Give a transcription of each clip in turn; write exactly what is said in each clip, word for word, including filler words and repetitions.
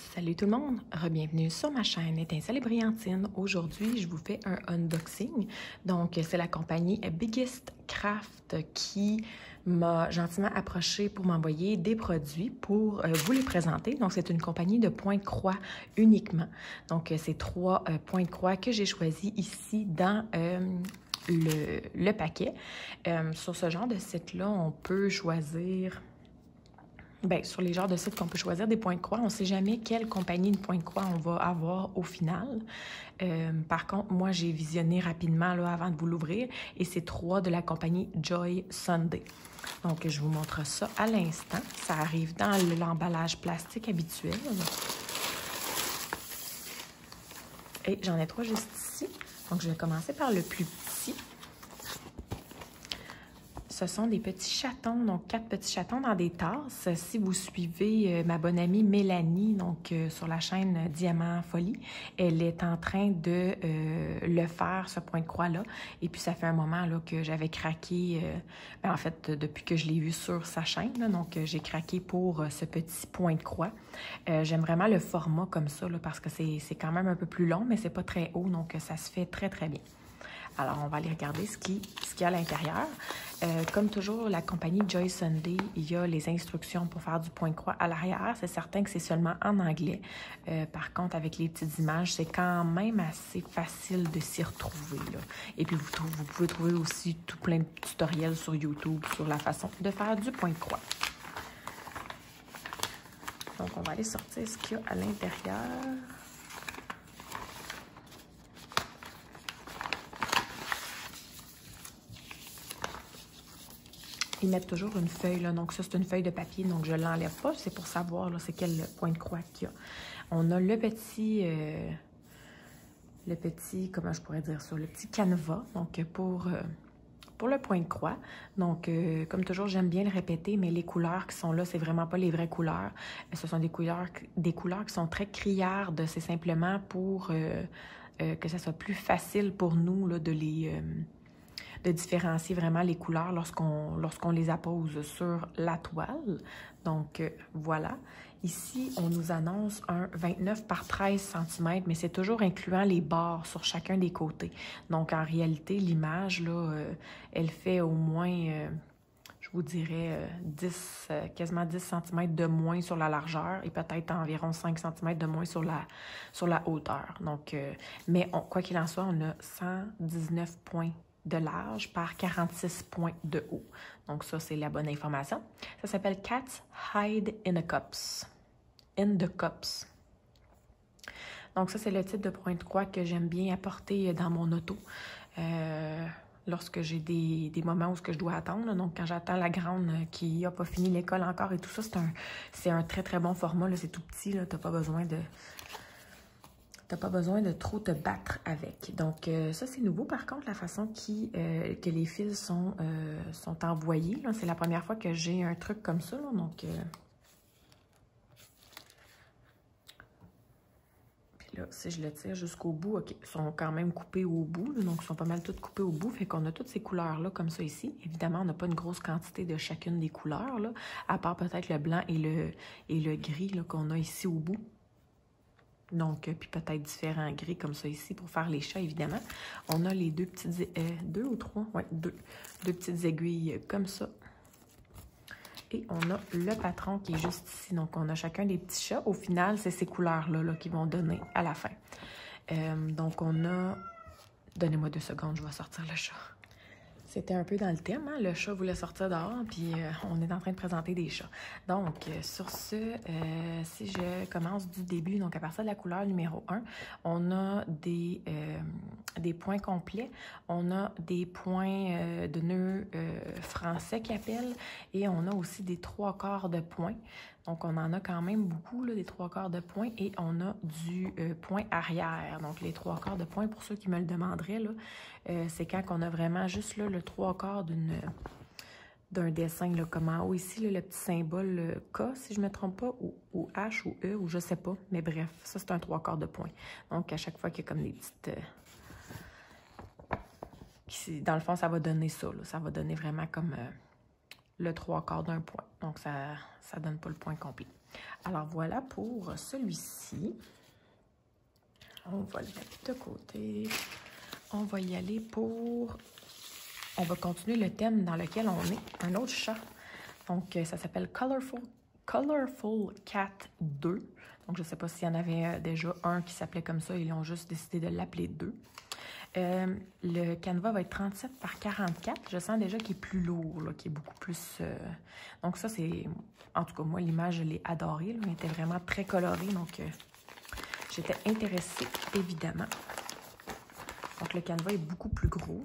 Salut tout le monde, re-bienvenue sur ma chaîne Étincelle et Brillantine. Aujourd'hui, je vous fais un unboxing. Donc, c'est la compagnie Biggest Craft qui m'a gentiment approché pour m'envoyer des produits pour euh, vous les présenter. Donc, c'est une compagnie de points de croix uniquement. Donc, c'est trois euh, points de croix que j'ai choisis ici dans euh, le, le paquet. Euh, sur ce genre de site-là, on peut choisir... Bien, sur les genres de sites qu'on peut choisir des points de croix, on ne sait jamais quelle compagnie de points de croix on va avoir au final. Euh, par contre, moi, j'ai visionné rapidement là, avant de vous l'ouvrir et c'est trois de la compagnie Joy Sunday. Donc, je vous montre ça à l'instant. Ça arrive dans l'emballage plastique habituel. Et j'en ai trois juste ici. Donc, je vais commencer par le plus petit. Ce sont des petits chatons, donc quatre petits chatons dans des tasses. Si vous suivez euh, ma bonne amie Mélanie, donc euh, sur la chaîne Diamant Folie, elle est en train de euh, le faire, ce point de croix-là. Et puis, ça fait un moment là, que j'avais craqué, euh, ben, en fait, depuis que je l'ai vu sur sa chaîne. Là, donc, euh, j'ai craqué pour euh, ce petit point de croix. Euh, J'aime vraiment le format comme ça, là, parce que c'est quand même un peu plus long, mais c'est pas très haut, donc ça se fait très, très bien. Alors, on va aller regarder ce qu'il ce qu'il y a à l'intérieur. Euh, comme toujours, la compagnie Joy Sunday, il y a les instructions pour faire du point de croix à l'arrière. C'est certain que c'est seulement en anglais. Euh, par contre, avec les petites images, c'est quand même assez facile de s'y retrouver, là. Et puis, vous, vous pouvez trouver aussi tout plein de tutoriels sur YouTube sur la façon de faire du point de croix. Donc, on va aller sortir ce qu'il y a à l'intérieur. Ils mettent toujours une feuille, là. Donc ça, c'est une feuille de papier, donc je ne l'enlève pas. C'est pour savoir, là, c'est quel point de croix qu'il y a. On a le petit, euh, le petit, comment je pourrais dire ça, le petit canevas, donc pour, euh, pour le point de croix. Donc, euh, comme toujours, j'aime bien le répéter, mais les couleurs qui sont là, c'est vraiment pas les vraies couleurs. Ce sont des couleurs, des couleurs qui sont très criardes. C'est simplement pour euh, euh, que ça soit plus facile pour nous, là, de les... Euh, de différencier vraiment les couleurs lorsqu'on lorsqu'on les appose sur la toile. Donc, euh, voilà. Ici, on nous annonce un vingt-neuf par treize centimètres, mais c'est toujours incluant les bords sur chacun des côtés. Donc, en réalité, l'image, là, euh, elle fait au moins, euh, je vous dirais, euh, dix, euh, quasiment dix centimètres de moins sur la largeur et peut-être environ cinq centimètres de moins sur la, sur la hauteur. Donc, euh, mais on, quoi qu'il en soit, on a cent dix-neuf points de large par quarante-six points de haut. Donc ça, c'est la bonne information. Ça s'appelle Cats Hide in the Cups. In the Cups. Donc ça, c'est le type de point de croix que j'aime bien apporter dans mon auto. Euh, lorsque j'ai des, des moments où ce que je dois attendre. Là. Donc quand j'attends la grande qui n'a pas fini l'école encore et tout ça, c'est un, c'est un très, très bon format. C'est tout petit. Tu n'as pas besoin de... T'as pas besoin de trop te battre avec. Donc, euh, ça, c'est nouveau. Par contre, la façon qui, euh, que les fils sont, euh, sont envoyés, c'est la première fois que j'ai un truc comme ça. Là, donc, euh... puis là, si je le tire jusqu'au bout, OK, ils sont quand même coupés au bout. Là, donc, ils sont pas mal tous coupés au bout. Fait qu'on a toutes ces couleurs-là comme ça ici. Évidemment, on n'a pas une grosse quantité de chacune des couleurs, là, à part peut-être le blanc et le, et le gris qu'on a ici au bout. Donc, puis peut-être différents gris comme ça ici pour faire les chats, évidemment. On a les deux petites... Euh, deux ou trois? Oui, deux. Deux petites aiguilles comme ça. Et on a le patron qui est juste ici. Donc, on a chacun des petits chats. Au final, c'est ces couleurs-là là, qui vont donner à la fin. Euh, donc, on a... Donnez-moi deux secondes, je vais sortir le chat. C'était un peu dans le thème, hein? Le chat voulait sortir dehors, puis euh, on est en train de présenter des chats. Donc, euh, sur ce, euh, si je commence du début, donc à partir de la couleur numéro un, on a des, euh, des points complets, on a des points euh, de nœuds euh, français qui appellent, et on a aussi des trois quarts de points. Donc, on en a quand même beaucoup, là, des trois quarts de points, et on a du euh, point arrière. Donc, les trois quarts de points, pour ceux qui me le demanderaient, là, euh, c'est quand on a vraiment juste là, le trois quarts d'une d'un dessin, là, comme en haut ici, là, le petit symbole le K, si je ne me trompe pas, ou, ou H ou E, ou je ne sais pas. Mais bref, ça, c'est un trois quarts de point. Donc, à chaque fois qu'il y a comme des petites... Euh, qui, dans le fond, ça va donner ça. Là, ça va donner vraiment comme... Euh, le trois quarts d'un point. Donc, ça ne donne pas le point complet. Alors, voilà pour celui-ci. On va le mettre de côté. On va y aller pour... On va continuer le thème dans lequel on est. Un autre chat. Donc, ça s'appelle Colorful, Colorful Cat deux. Donc, je ne sais pas s'il y en avait déjà un qui s'appelait comme ça. Ils ont juste décidé de l'appeler deux. Euh, le canevas va être trente-sept par quarante-quatre. Je sens déjà qu'il est plus lourd, là, qu'il est beaucoup plus... Euh... Donc, ça, c'est... En tout cas, moi, l'image, je l'ai adorée. Là. Elle était vraiment très colorée. Donc, euh... j'étais intéressée, évidemment. Donc, le canevas est beaucoup plus gros.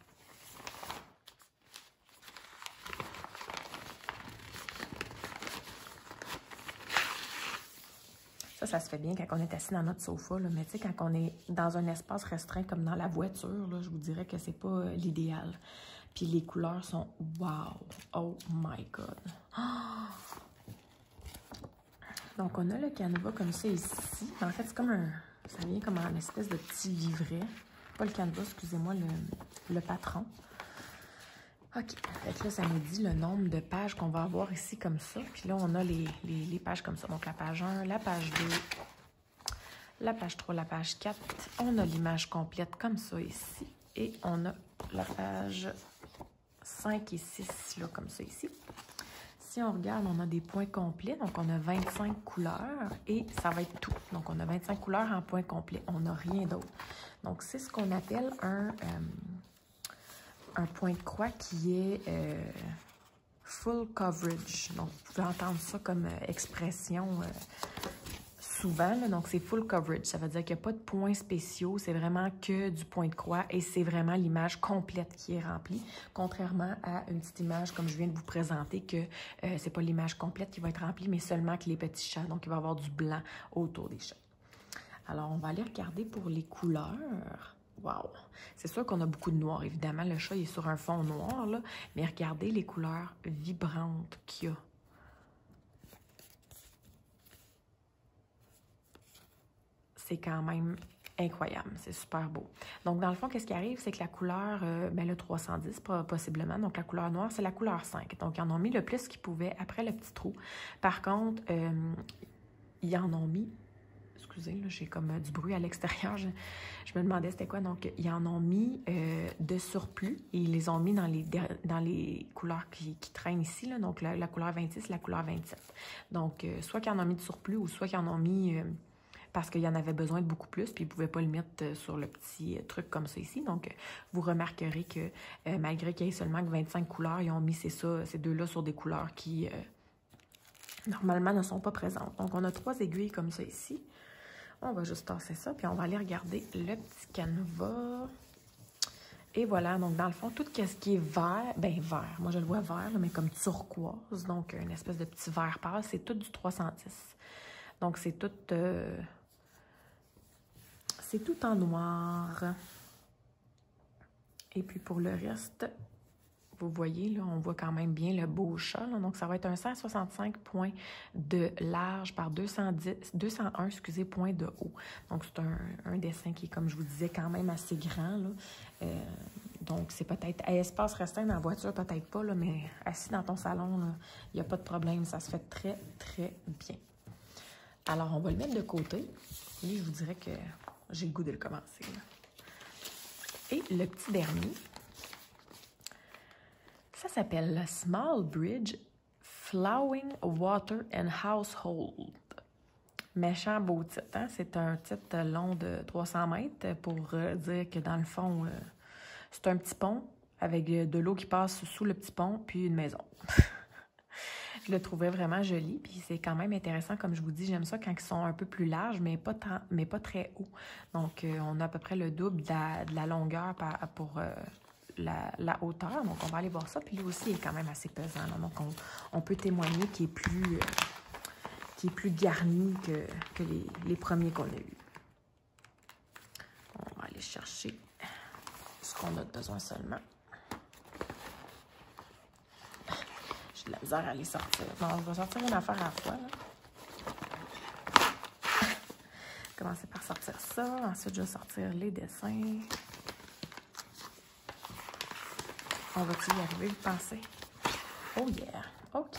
Ça, ça se fait bien quand on est assis dans notre sofa, là. Mais tu sais, quand on est dans un espace restreint comme dans la voiture, là, je vous dirais que c'est pas euh, l'idéal. Puis les couleurs sont wow! Oh my God! Oh! Donc, on a le canevas comme ça ici. En fait, c'est comme un... Ça vient comme un espèce de petit livret. Pas le canevas, excusez-moi, le, le patron. OK. Fait là, ça nous dit le nombre de pages qu'on va avoir ici comme ça. Puis là, on a les, les, les pages comme ça. Donc, la page un, la page deux, la page trois, la page quatre. On a l'image complète comme ça ici. Et on a la page cinq et six, là, comme ça ici. Si on regarde, on a des points complets. Donc, on a vingt-cinq couleurs et ça va être tout. Donc, on a vingt-cinq couleurs en points complets. On n'a rien d'autre. Donc, c'est ce qu'on appelle un... Euh, un point de croix qui est euh, full coverage. Donc, vous pouvez entendre ça comme euh, expression euh, souvent. Là. Donc, c'est full coverage. Ça veut dire qu'il n'y a pas de points spéciaux. C'est vraiment que du point de croix et c'est vraiment l'image complète qui est remplie. Contrairement à une petite image comme je viens de vous présenter que euh, c'est pas l'image complète qui va être remplie, mais seulement que les petits chats. Donc, il va y avoir du blanc autour des chats. Alors, on va aller regarder pour les couleurs. Wow! C'est sûr qu'on a beaucoup de noir, évidemment. Le chat il est sur un fond noir, là. Mais regardez les couleurs vibrantes qu'il y a. C'est quand même incroyable. C'est super beau. Donc, dans le fond, qu'est-ce qui arrive? C'est que la couleur, euh, ben, le trois cent dix, possiblement. Donc, la couleur noire, c'est la couleur cinq. Donc, ils en ont mis le plus qu'ils pouvaient après le petit trou. Par contre, euh, ils en ont mis... Excusez, j'ai comme euh, du bruit à l'extérieur. Je, je me demandais c'était quoi. Donc, ils en ont mis euh, de surplus et ils les ont mis dans les, dans les couleurs qui, qui traînent ici. Là. Donc, la, la couleur vingt-six, la couleur vingt-sept. Donc, euh, soit qu'ils en ont mis de surplus ou soit qu'ils en ont mis euh, parce qu'il y en avait besoin de beaucoup plus puis ils ne pouvaient pas le mettre euh, sur le petit euh, truc comme ça ici. Donc, euh, vous remarquerez que euh, malgré qu'il y ait seulement que vingt-cinq couleurs, ils ont mis ces, ça, ces deux-là sur des couleurs qui, euh, normalement, ne sont pas présentes. Donc, on a trois aiguilles comme ça ici. On va juste tasser ça, puis on va aller regarder le petit canevas. Et voilà, donc dans le fond, tout ce qui est vert, ben vert, moi je le vois vert, mais comme turquoise, donc une espèce de petit vert pâle, c'est tout du trois cent dix. Donc c'est tout, euh, c'est tout en noir. Et puis pour le reste, vous voyez, là, on voit quand même bien le beau chat. Là. Donc, ça va être un cent soixante-cinq points de large par deux cent dix, deux cent un excusez, points de haut. Donc, c'est un, un dessin qui est, comme je vous disais, quand même assez grand. Là. Euh, donc, c'est peut-être à espace restreint dans la voiture, peut-être pas, là, mais assis dans ton salon, il n'y a pas de problème. Ça se fait très, très bien. Alors, on va le mettre de côté. Lui, je vous dirais que j'ai le goût de le commencer. Là. Et le petit dernier... Ça s'appelle Small Bridge Flowing Water and Household. Méchant beau titre, hein? C'est un titre long de trois cents mètres pour euh, dire que dans le fond, euh, c'est un petit pont avec de l'eau qui passe sous le petit pont, puis une maison. Je le trouvais vraiment joli, puis c'est quand même intéressant, comme je vous dis, j'aime ça quand ils sont un peu plus larges, mais pas, tant, mais pas très hauts. Donc, euh, on a à peu près le double de la, de la longueur par, pour... Euh, La, la hauteur. Donc, on va aller voir ça. Puis lui aussi, il est quand même assez pesant. Là. Donc, on, on peut témoigner qu'il est plus, euh, qu'il est plus garni que, que les, les premiers qu'on a eus. On va aller chercher ce qu'on a besoin seulement. J'ai de la misère à les sortir. Bon, on va sortir une affaire à la fois. Là. Commencer par sortir ça. Ensuite, je vais sortir les dessins. On va-t-il y arriver, vous pensez? Oh yeah! OK.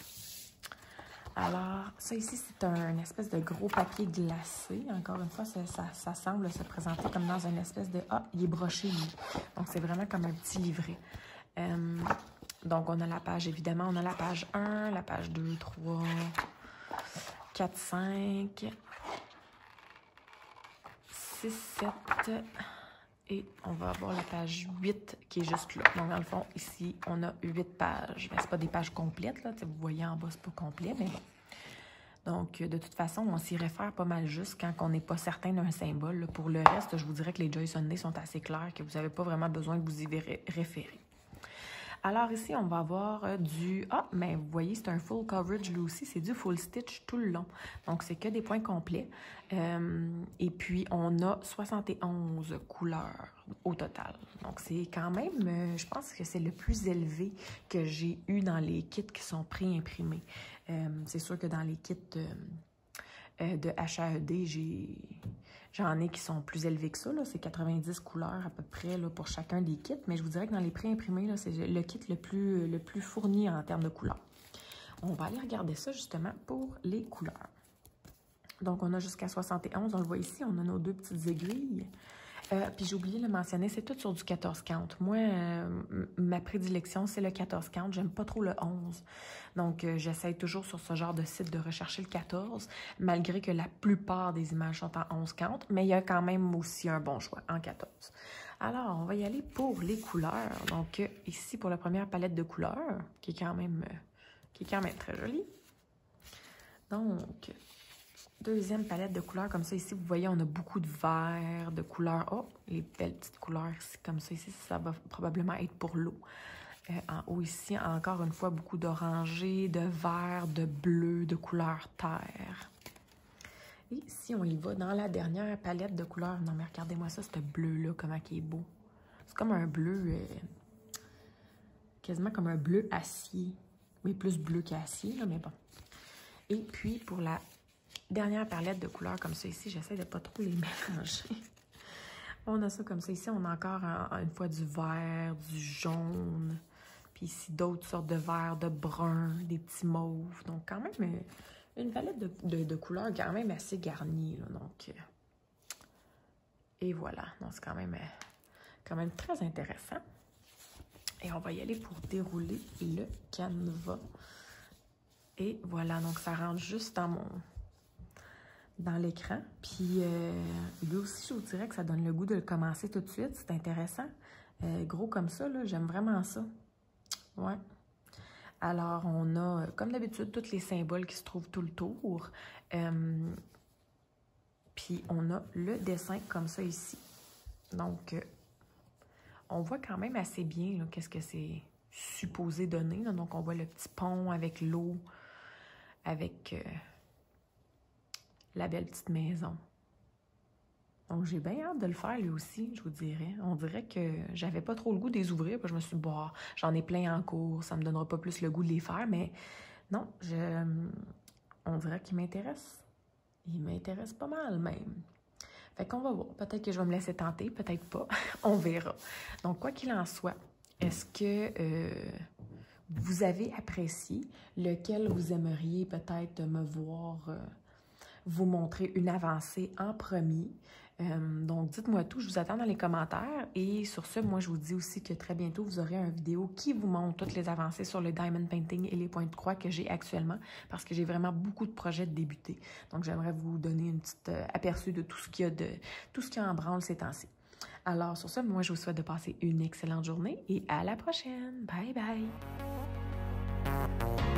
Alors, ça ici, c'est un espèce de gros papier glacé. Encore une fois, ça, ça, ça semble se présenter comme dans une espèce de... Ah, il est broché, lui. Donc, c'est vraiment comme un petit livret. Euh, donc, on a la page, évidemment, on a la page un, la page deux, trois, quatre, cinq, six, sept... Et on va avoir la page huit qui est juste là. Donc, dans le fond, ici, on a huit pages. Mais ce pas des pages complètes, là. Vous voyez en bas, c'est pas complet, mais bon. Donc, de toute façon, on s'y réfère pas mal juste quand on n'est pas certain d'un symbole. Là. Pour le reste, je vous dirais que les Joy Sunday sont assez clairs, que vous n'avez pas vraiment besoin de vous y référer. Alors ici, on va avoir euh, du... Ah, mais vous voyez, c'est un full coverage, lui aussi. C'est du full stitch tout le long. Donc, c'est que des points complets. Euh, et puis, on a soixante et onze couleurs au total. Donc, c'est quand même... Euh, je pense que c'est le plus élevé que j'ai eu dans les kits qui sont pré-imprimés. Euh, c'est sûr que dans les kits euh, euh, de H A E D, j'ai... J'en ai qui sont plus élevés que ça. C'est quatre-vingt-dix couleurs à peu près là, pour chacun des kits. Mais je vous dirais que dans les pré-imprimés, c'est le kit le plus, le plus fourni en termes de couleurs. On va aller regarder ça justement pour les couleurs. Donc, on a jusqu'à soixante et onze. On le voit ici. On a nos deux petites aiguilles. Euh, puis j'ai oublié de le mentionner, c'est tout sur du quatorze count. Moi, euh, ma prédilection, c'est le quatorze count. J'aime pas trop le onze. Donc, euh, j'essaie toujours sur ce genre de site de rechercher le quatorze, malgré que la plupart des images sont en onze count, mais il y a quand même aussi un bon choix en quatorze. Alors, on va y aller pour les couleurs. Donc, euh, ici, pour la première palette de couleurs, qui est quand même, euh, qui est quand même très jolie. Donc... Deuxième palette de couleurs comme ça. Ici, vous voyez, on a beaucoup de vert, de couleurs. Oh, les belles petites couleurs ici, comme ça. Ici, ça va probablement être pour l'eau. Euh, en haut ici, encore une fois, beaucoup d'orangé, de vert, de bleu, de couleur terre. Et si on y va dans la dernière palette de couleurs, non mais regardez-moi ça, ce bleu-là, comment il est beau. C'est comme un bleu, euh, quasiment comme un bleu acier. Oui, plus bleu qu'acier, là, mais bon. Et puis, pour la dernière palette de couleurs comme ça ici, j'essaie de pas trop les mélanger. On a ça comme ça. Ici, on a encore en, en une fois du vert, du jaune. Puis ici, d'autres sortes de vert, de brun, des petits mauves. Donc, quand même, une palette de, de, de couleurs quand même assez garnie. Là, donc, euh, et voilà. Donc, c'est quand même, quand même très intéressant. Et on va y aller pour dérouler le canevas. Et voilà. Donc, ça rentre juste dans mon... dans l'écran. Puis, euh, lui aussi, je vous dirais que ça donne le goût de le commencer tout de suite. C'est intéressant. Euh, gros comme ça, là, j'aime vraiment ça. Ouais. Alors, on a, comme d'habitude, tous les symboles qui se trouvent tout le tour. Euh, puis, on a le dessin comme ça ici. Donc, euh, on voit quand même assez bien qu'est-ce que c'est supposé donner. Là. Donc, on voit le petit pont avec l'eau, avec... Euh, la belle petite maison. Donc, j'ai bien hâte de le faire, lui aussi, je vous dirais. On dirait que j'avais pas trop le goût de les ouvrir, puis je me suis dit, bah, j'en ai plein en cours, ça me donnera pas plus le goût de les faire, mais non, je, on dirait qu'il m'intéresse. Il m'intéresse pas mal, même. Fait qu'on va voir. Peut-être que je vais me laisser tenter, peut-être pas. On verra. Donc, quoi qu'il en soit, est-ce que euh, vous avez apprécié, lequel vous aimeriez peut-être me voir... Euh, vous montrer une avancée en premier. Euh, donc, dites-moi tout. Je vous attends dans les commentaires. Et sur ce, moi, je vous dis aussi que très bientôt, vous aurez une vidéo qui vous montre toutes les avancées sur le diamond painting et les points de croix que j'ai actuellement parce que j'ai vraiment beaucoup de projets de débuter. Donc, j'aimerais vous donner une petite euh, aperçu de tout ce qu'il y a de tout ce qui en branle ces temps-ci. Alors, sur ce, moi, je vous souhaite de passer une excellente journée et à la prochaine. Bye, bye!